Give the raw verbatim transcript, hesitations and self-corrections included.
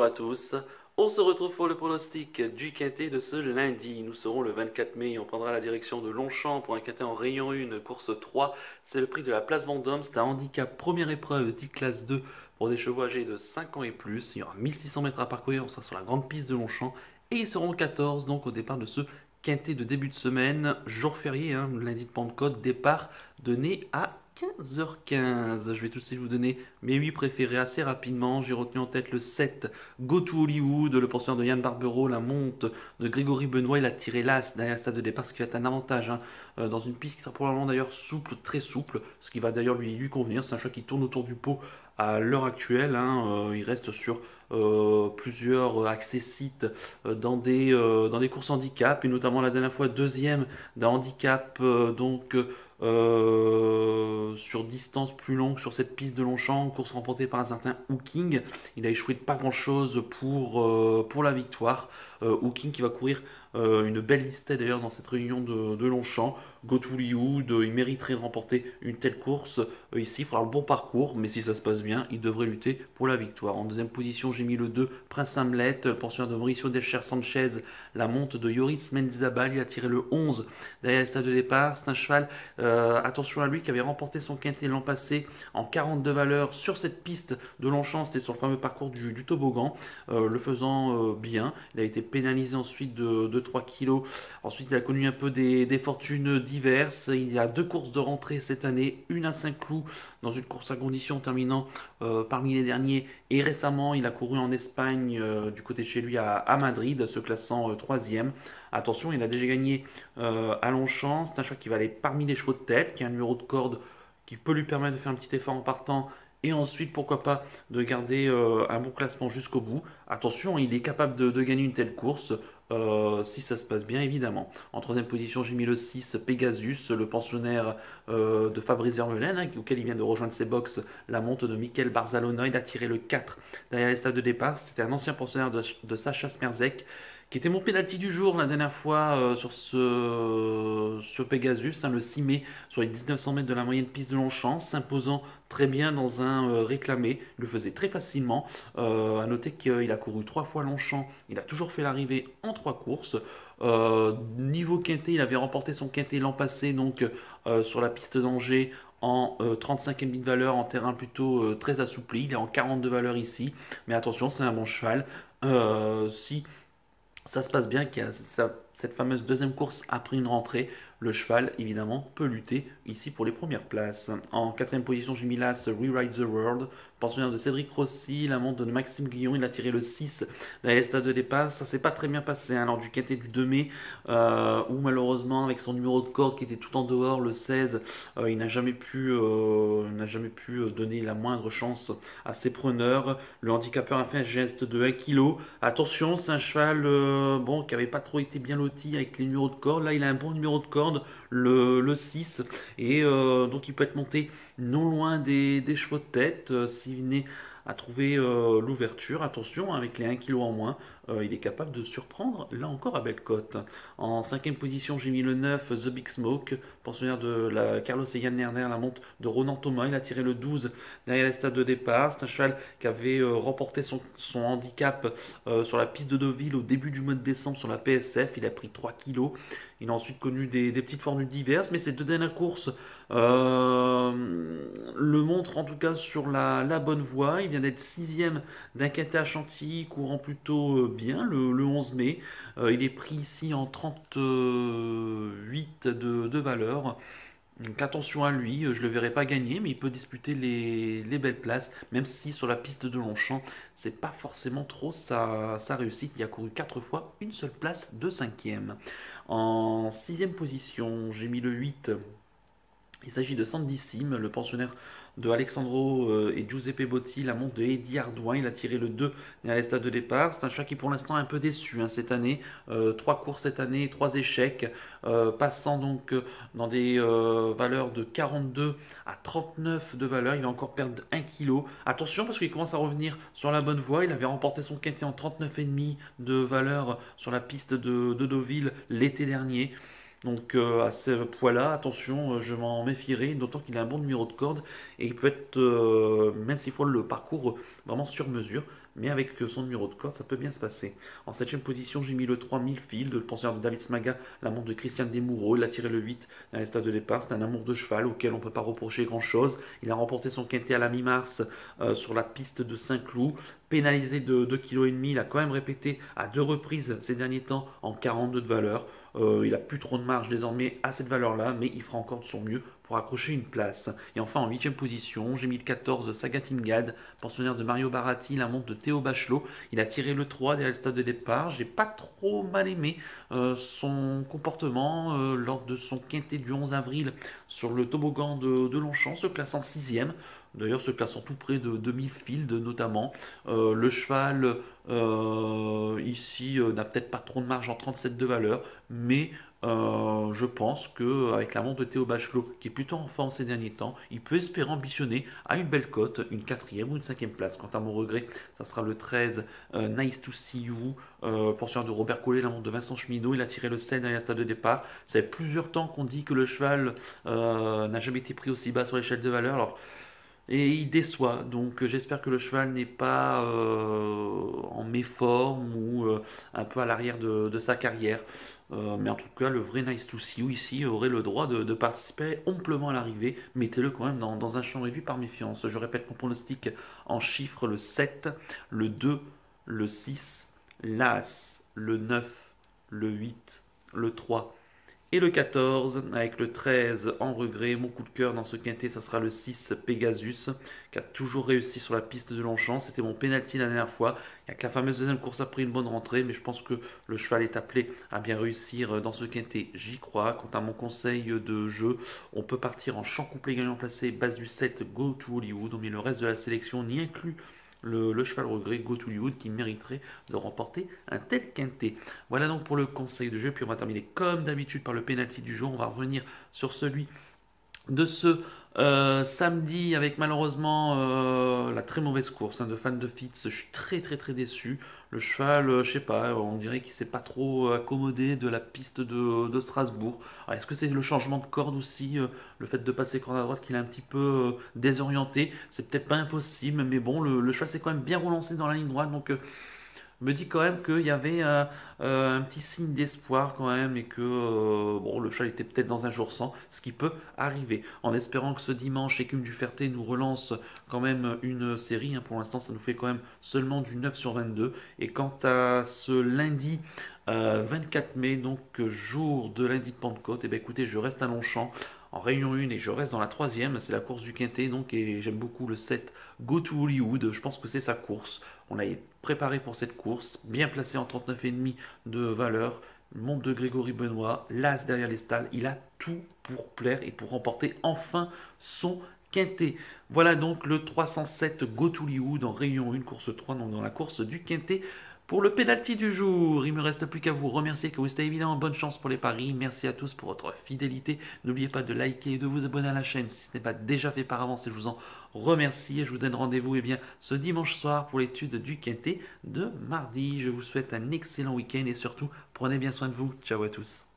Bonjour à tous, on se retrouve pour le pronostic du quintet de ce lundi. Nous serons le vingt-quatre mai et on prendra la direction de Longchamp pour un quintet en rayon un, course trois. C'est le prix de la place Vendôme, c'est un handicap première épreuve type classe deux pour des chevaux âgés de cinq ans et plus. Il y aura mille six cents mètres à parcourir, on sera sur la grande piste de Longchamp et ils seront quatorze donc au départ de ce quintet de début de semaine, jour férié, hein, lundi de Pentecôte, départ donné à quinze heures quinze. Je vais tout de suite vous donner mes huit préférés assez rapidement. J'ai retenu en tête le sept, Go to Hollywood, le penseur de Yann Barbero, la monte de Grégory Benoît. Il a tiré l'as derrière le stade de départ, ce qui va être un avantage hein, euh, dans une piste qui sera probablement d'ailleurs souple, très souple, ce qui va d'ailleurs lui, lui convenir. C'est un chat qui tourne autour du pot à l'heure actuelle. Hein, euh, il reste sur euh, plusieurs accès sites euh, dans, des, euh, dans des courses handicap, et notamment la dernière fois deuxième d'un handicap euh, donc euh, sur distance plus longue sur cette piste de Longchamp, course remportée par un certain Hooking. Il a échoué de pas grand chose pour, euh, pour la victoire. Euh, Hooking qui va courir euh, une belle liste d'ailleurs dans cette réunion de, de Longchamp. Go to Hollywood, il mériterait de remporter une telle course. Euh, ici, il faudra le bon parcours, mais si ça se passe bien, il devrait lutter pour la victoire. En deuxième position, j'ai mis le deux, Prince Hamlet, le pensionnaire de Mauricio Delcher Sanchez, la monte de Yoritz Mendizabal. Il a tiré le onze derrière le stade de départ. C'est un cheval, euh, attention à lui, qui avait remporté son quintet l'an passé en quarante-deux valeurs sur cette piste de Longchamp. C'était sur le fameux parcours du, du toboggan, euh, le faisant euh, bien. Il a été pénalisé ensuite de, de trois kilos. Ensuite, il a connu un peu des, des fortunes diverses. Il y a deux courses de rentrée cette année, une à Saint-Cloud dans une course à condition terminant euh, parmi les derniers, et récemment il a couru en Espagne euh, du côté de chez lui à, à Madrid, se classant euh, troisième. Attention, il a déjà gagné euh, à Longchamp. C'est un choix qui va aller parmi les chevaux de tête, qui a un numéro de corde qui peut lui permettre de faire un petit effort en partant et ensuite pourquoi pas de garder euh, un bon classement jusqu'au bout. Attention, il est capable de, de gagner une telle course euh, si ça se passe bien évidemment. En troisième position, j'ai mis le six, Pegasus, le pensionnaire euh, de Fabrice Vermeulen, hein, auquel il vient de rejoindre ses box, la monte de Michael Barzalona. Il a tiré le quatre derrière les stades de départ. C'était un ancien pensionnaire de, de Sacha Smerzek, qui était mon pénalty du jour la dernière fois euh, sur ce sur Pegasus, hein, le six mai, sur les dix-neuf cents mètres de la moyenne piste de Longchamp, s'imposant très bien dans un euh, réclamé. Il le faisait très facilement. Euh, à noter qu'il a couru trois fois Longchamp. Il a toujours fait l'arrivée en trois courses. Euh, niveau quintet, il avait remporté son quintet l'an passé, donc euh, sur la piste d'Angers, en euh, trente-cinquième de valeur, en terrain plutôt euh, très assoupli. Il est en quarante de valeur ici. Mais attention, c'est un bon cheval. Euh, si ça se passe bien, qu'il y a ça- cette fameuse deuxième course après une rentrée, le cheval évidemment peut lutter ici pour les premières places. En quatrième position, j'ai mis l'As Rewrite the World, pensionnaire de Cédric Rossi, la monte de Maxime Guillon. Il a tiré le six derrière les stades de départ. Ça s'est pas très bien passé hein, lors du quintet du deux mai, euh, où malheureusement avec son numéro de corde qui était tout en dehors, le seize, euh, il n'a jamais pu, euh, n'a jamais pu euh, donner la moindre chance à ses preneurs. Le handicapeur a fait un geste de un kilo. Attention, c'est un cheval euh, bon, qui n'avait pas trop été bien loti avec les numéros de corde. Là, il a un bon numéro de corde, le, le six, et euh, donc il peut être monté non loin des, des chevaux de tête euh, s'il venait à trouver euh, l'ouverture. Attention, avec les un kilo en moins, euh, il est capable de surprendre, là encore à belle cote. En cinquième position, j'ai mis le neuf, The Big Smoke, pensionnaire de la Carlos et Yann Lerner, la monte de Ronan Thomas. Il a tiré le douze derrière les stades de départ. C'est un cheval qui avait euh, remporté son, son handicap euh, sur la piste de Deauville au début du mois de décembre sur la P S F. Il a pris trois kilos. Il a ensuite connu des, des petites formules diverses, mais ces deux dernières courses euh, le montrent en tout cas sur la, la bonne voie. Il vient d'être sixième d'un quintet à Chantilly, courant plutôt euh, bien le, le onze mai. Euh, il est pris ici en trente-huit de, de valeur. Donc attention à lui, je ne le verrai pas gagner, mais il peut disputer les, les belles places, même si sur la piste de Longchamp, c'est pas forcément trop sa, sa réussite. Il a couru quatre fois, une seule place de cinquième. En sixième position, j'ai mis le huit. Il s'agit de Sandissime, le pensionnaire de Alexandro euh, et Giuseppe Botti, la monte de Eddie Ardouin. Il a tiré le deux à les stades de départ. C'est un chat qui pour l'instant est un peu déçu hein, cette année. Euh, trois courses cette année, trois échecs, euh, passant donc euh, dans des euh, valeurs de quarante-deux à trente-neuf de valeur. Il va encore perdre un kilo. Attention parce qu'il commence à revenir sur la bonne voie. Il avait remporté son quintet en trente-neuf virgule cinq de valeur sur la piste de, de Deauville l'été dernier. Donc euh, à ce poids-là, attention, euh, je m'en méfierai, d'autant qu'il a un bon numéro de corde et il peut être, euh, même s'il faut le parcours vraiment sur mesure, mais avec son numéro de corde, ça peut bien se passer. En septième position, j'ai mis le trois Millfield, le pensionnaire de David Smaga, la montre de Christian Desmoureaux. Il a tiré le huit dans les stades de départ. C'est un amour de cheval auquel on ne peut pas reprocher grand-chose. Il a remporté son quintet à la mi-mars euh, sur la piste de Saint-Cloud. Pénalisé de deux virgule cinq kilos, il a quand même répété à deux reprises ces derniers temps en quarante-deux de valeur. Euh, il n'a plus trop de marge désormais à cette valeur-là, mais il fera encore de son mieux pour accrocher une place. Et enfin, en huitième position, j'ai mis le quatorze Sagatingad, pensionnaire de Mario Baratti, la montre de Théo Bachelot. Il a tiré le trois derrière le stade de départ. J'ai pas trop mal aimé euh, son comportement euh, lors de son quintet du onze avril sur le toboggan de, de Longchamp, se classant sixième. D'ailleurs, se classant tout près de, de Millfield notamment. Euh, le cheval euh, ici euh, n'a peut-être pas trop de marge en trente-sept de valeur, mais euh, je pense qu'avec la montre de Théo Bachelot, qui est plutôt en forme ces derniers temps, il peut espérer ambitionner à une belle cote, une quatrième ou une cinquième place. Quant à mon regret, ça sera le treize euh, Nice to See You, euh, pensionnaire de Robert Collet, la montre de Vincent Cheminot. Il a tiré le sept derrière le stade de départ. Ça fait plusieurs temps qu'on dit que le cheval euh, n'a jamais été pris aussi bas sur l'échelle de valeur. Alors, et il déçoit, donc j'espère que le cheval n'est pas euh, en méforme ou euh, un peu à l'arrière de, de sa carrière. Euh, mais en tout cas, le vrai Nice to See You ici aurait le droit de, de participer amplement à l'arrivée. Mettez-le quand même dans, dans un champ réduit par méfiance. Je répète mon pronostic en chiffres: le sept, le deux, le six, l'As, le neuf, le huit, le trois et le quatorze, avec le treize en regret. Mon coup de cœur dans ce quintet, ça sera le six Pegasus, qui a toujours réussi sur la piste de Longchamp. C'était mon penalty la dernière fois. Il y a que la fameuse deuxième course a pris une bonne rentrée, mais je pense que le cheval est appelé à bien réussir dans ce quintet. J'y crois. Quant à mon conseil de jeu, on peut partir en champ complet gagnant placé, base du sept Go to Hollywood, mais le reste de la sélection n'y inclut Le, le cheval regret Go to Hollywood, qui mériterait de remporter un tel quintet. Voilà donc pour le conseil de jeu. Puis on va terminer comme d'habitude par le penalty du jour. On va revenir sur celui de ce euh, samedi avec malheureusement euh, la très mauvaise course hein, de fan de Fitz. Je suis très très très déçu. Le cheval, euh, je sais pas, on dirait qu'il s'est pas trop accommodé de la piste de, de Strasbourg. Est-ce que c'est le changement de corde aussi, euh, le fait de passer corde à droite qui l'a un petit peu euh, désorienté? C'est peut-être pas impossible, mais bon, le, le cheval s'est quand même bien relancé dans la ligne droite, donc euh, me dit quand même qu'il y avait euh, euh, un petit signe d'espoir quand même et que euh, bon, le cheval était peut-être dans un jour sans, ce qui peut arriver. En espérant que ce dimanche, Écume du Ferté nous relance quand même une série. Hein. Pour l'instant, ça nous fait quand même seulement du neuf sur vingt-deux. Et quant à ce lundi euh, vingt-quatre mai, donc jour de lundi de Pentecôte, et eh bien écoutez, je reste à Longchamp en Réunion un et je reste dans la troisième. C'est la course du quintet, donc, et j'aime beaucoup le sept Go to Hollywood. Je pense que c'est sa course. On a préparé pour cette course, bien placé en trente-neuf virgule cinq de valeur. Monte de Grégory Benoît, l'As derrière les stalles. Il a tout pour plaire et pour remporter enfin son quintet. Voilà donc le trois cent sept Go to Hollywood en Réunion un, course trois, donc dans la course du quintet. Pour le pénalty du jour, il ne me reste plus qu'à vous remercier, que vous êtes évidemment bonne chance pour les paris. Merci à tous pour votre fidélité. N'oubliez pas de liker et de vous abonner à la chaîne si ce n'est pas déjà fait par avance, et je vous en remercie. Et je vous donne rendez-vous eh bien, ce dimanche soir pour l'étude du quintet de mardi. Je vous souhaite un excellent week-end et surtout, prenez bien soin de vous. Ciao à tous.